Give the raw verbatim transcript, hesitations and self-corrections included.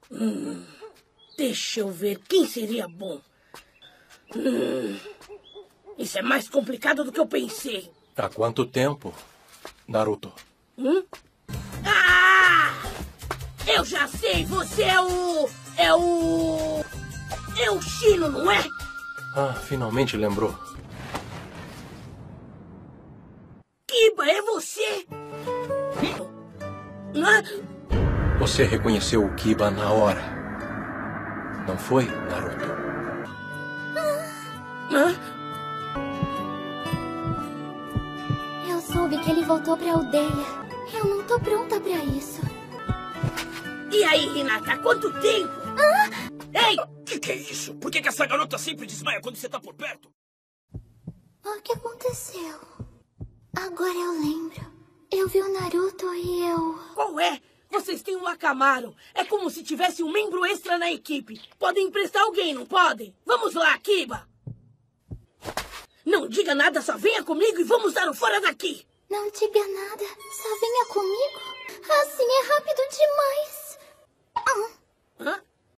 Hum, deixa eu ver quem seria bom. Hum, isso é mais complicado do que eu pensei. Há quanto tempo, Naruto? Hum? Ah! Eu já sei, você é o... É o... É o Shino, não é? Ah, finalmente lembrou. Kiba, é você? Hã? Você reconheceu o Kiba na hora. Não foi, Naruto? Hã? Eu soube que ele voltou pra aldeia. Eu não tô pronta pra isso. E aí, Hinata, há quanto tempo? Ah! Ei! Que que é isso? Por que que essa garota sempre desmaia quando você tá por perto? O que aconteceu? Agora eu lembro. Eu vi o Naruto e eu... Qual é? Vocês têm um Akamaru. É como se tivesse um membro extra na equipe. Podem emprestar alguém, não podem? Vamos lá, Kiba. Não diga nada, só venha comigo e vamos dar o fora daqui. Não diga nada, só venha comigo.